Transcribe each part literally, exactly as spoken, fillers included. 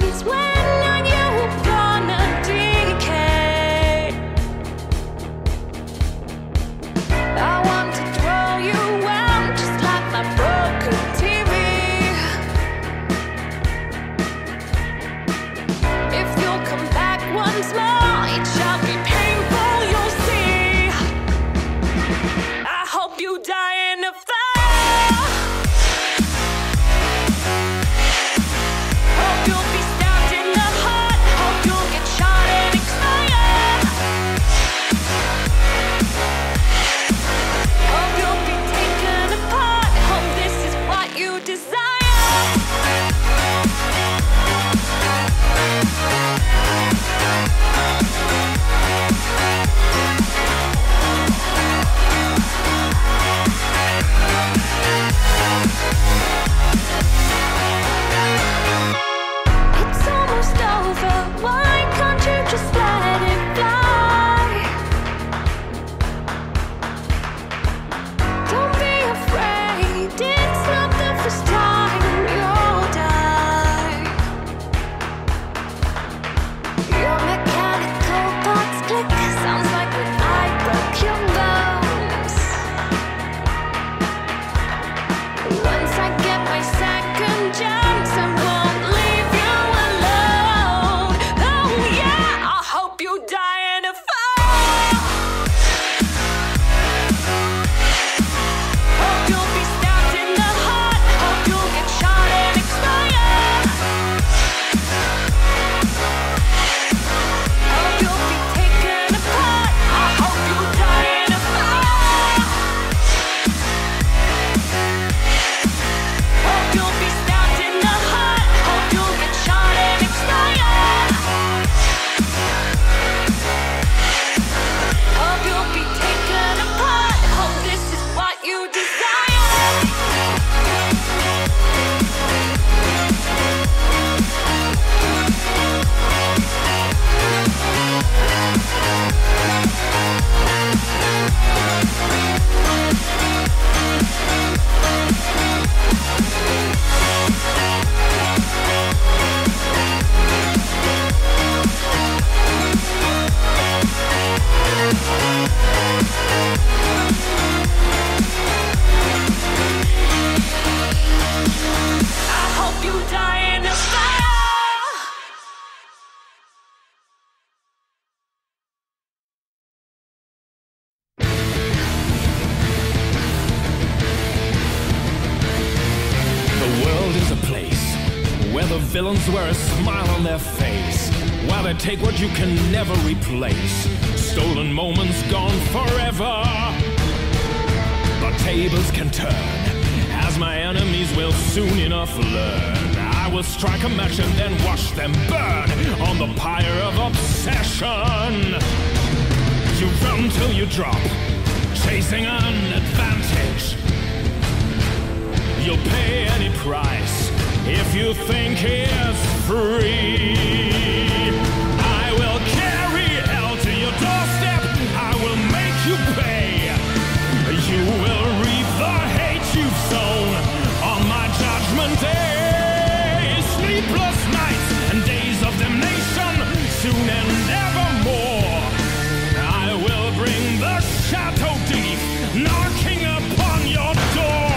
Since when are you gonna decay? I want to throw you out just like my broken T V. If you'll come back once more, it shall be painful, you'll see. I hope you die in a fire. Hope you'll be stabbed in the heart. Hope you'll get shot and expire. Hope you'll be taken apart. Hope this is what you desire. It's almost over. Why can't you just let it fly? Don't be afraid. It's not the first time you'll die. Your mechanical parts click. Sounds like when I broke your bones. Once I get my second chance, I won't leave you alone. Oh yeah, I hope you die in a fire. Hope you'll be stabbed in the heart. Hope you'll get shot and expire. Hope you'll be taken apart. I hope you die in a fire. Hope you'll be stabbed in the heart. Hope you'll get shot and expire. Hope you'll be taken apart. Hope this is what you desire. I hope you die in a fire. The world is a place where the villains wear a smile on their face, while they take what you can never replace. Stolen moments gone forever. But tables can turn, as my enemies will soon enough learn. I will strike a match and then watch them burn on the pyre of obsession. You run till you drop, chasing an advantage. You'll pay any price if you think it's free. I will carry hell to your doorstep. I will make you pay. You will reap the hate you've sown on my judgment day. Sleepless nights and days of damnation, soon and evermore. I will bring the shadow deep, knocking upon your door.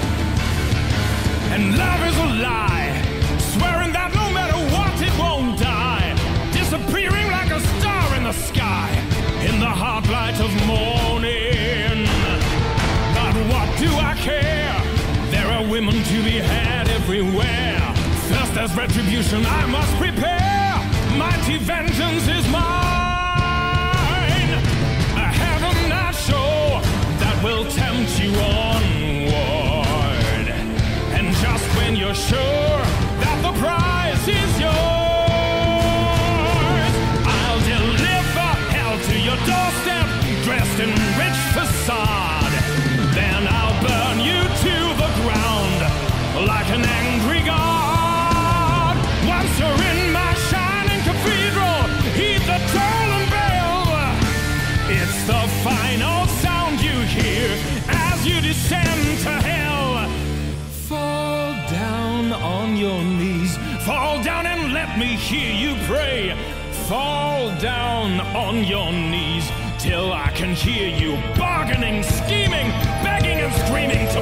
And love is a lie, swearing that no matter what it won't die, disappearing like a star in the sky, in the hot light of morning. But what do I care? There are women to be had everywhere. First as retribution I must prepare. Mighty vengeance is mine. A heaven I show that will tempt you onward. And just when you're sure that the prize is yours, I'll deliver hell to your doorstep, dressed in rich facade. Then I'll burn you to the ground like an angry god. Once you're in my shining cathedral, heed the toll and bell. It's the final sound you hear as you descend to hell. Fall down on your knees, fall down and let me hear you pray. Fall down on your knees till I can hear you bargaining, scheming, begging and screaming to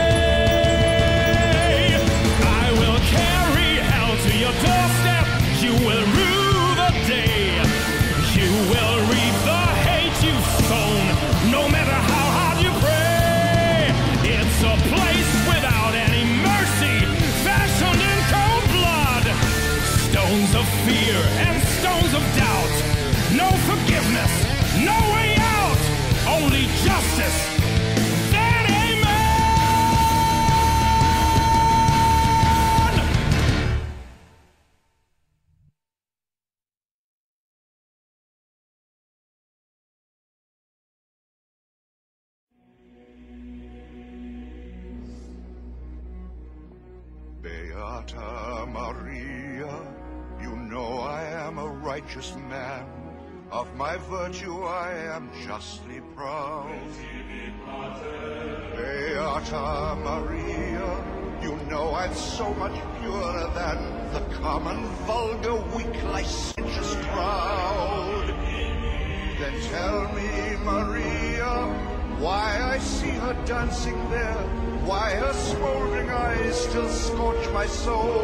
pay. I will carry hell to your doorstep. You will rue the day. You will reap the hate you've sown, no matter how hard you pray. It's a place without any mercy, fashioned in cold blood. Stones of fear and stones of doubt. No forgiveness, no way out. Only justice. Then amen. Beata Maria, you know I am a righteous man. Of my virtue I am justly proud. Beata Maria, you know I'm so much purer than the common, vulgar, weak, licentious crowd. Then tell me, Maria, why I see her dancing there, why her smoldering eyes still scorch my soul.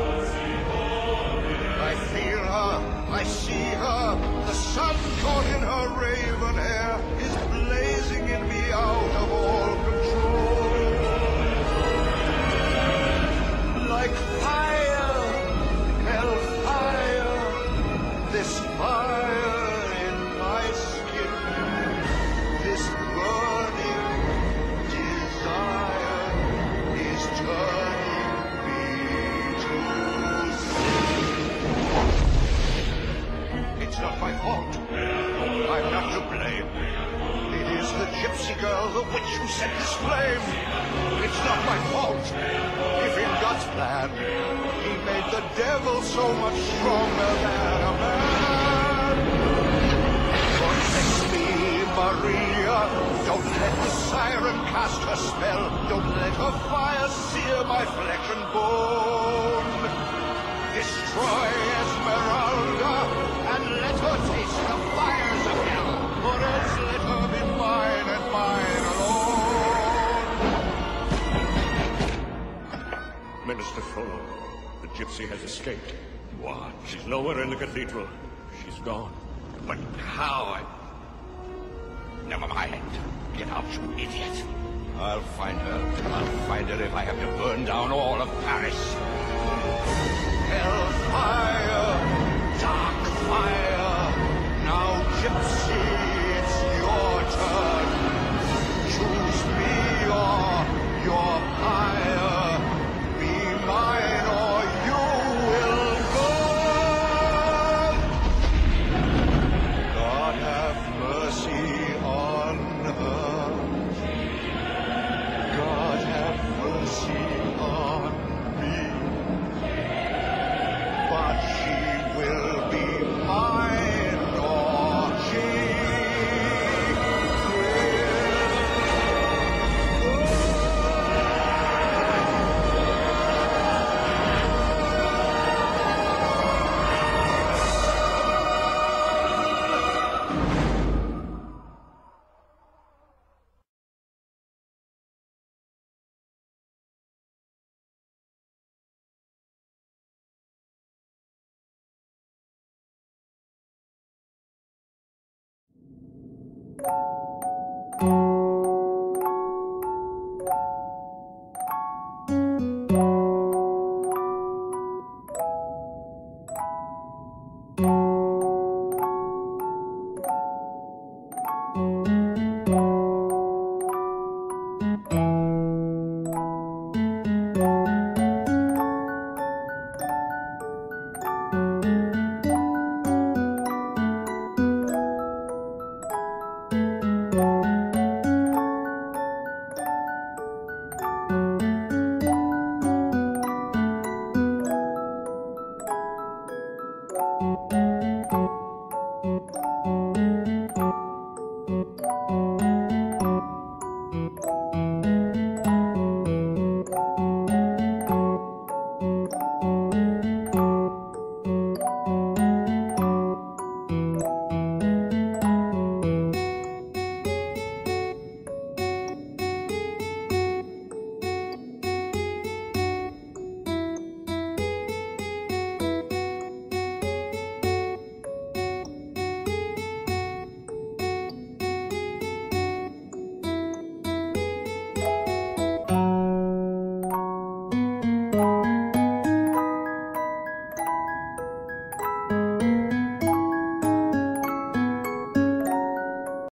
I feel her, I see her, the sun caught in her raven hair is blazing in me out of all control. Like fire, hell fire, this fire in my skin, this burning desire is turning me to sin. It's not my fault. I'm not to blame. It is the gypsy girl, the witch who set this flame. It's not my fault. If in God's plan, he made the devil so much stronger than a man. Protect me, Maria. Don't let the siren cast her spell. Don't let her fire sear my flesh and bone. Destroy Esmeralda, and let her taste the fires of hell, or else let her be mine and mine alone. Minister Frollo, the gypsy has escaped. What? She's nowhere in the cathedral. She's gone. But how? I... Never mind. Get out, you idiot. I'll find her. I'll find her if I have to burn down all of Paris. Hellfire, dark fire. Now, gypsy, it's your turn. Choose me or your pyre. Be mine or you will burn. God have mercy on her. God have mercy on me. But she will be mine, or she Thank you.